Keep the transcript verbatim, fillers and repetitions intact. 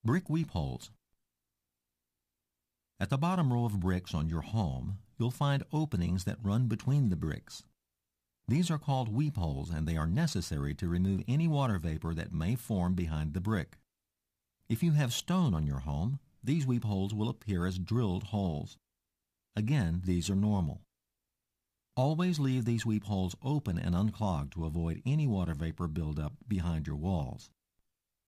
Brick weep holes. At the bottom row of bricks on your home, you'll find openings that run between the bricks. These are called weep holes, and they are necessary to remove any water vapor that may form behind the brick. If you have stone on your home, these weep holes will appear as drilled holes. Again, these are normal. Always leave these weep holes open and unclogged to avoid any water vapor buildup behind your walls.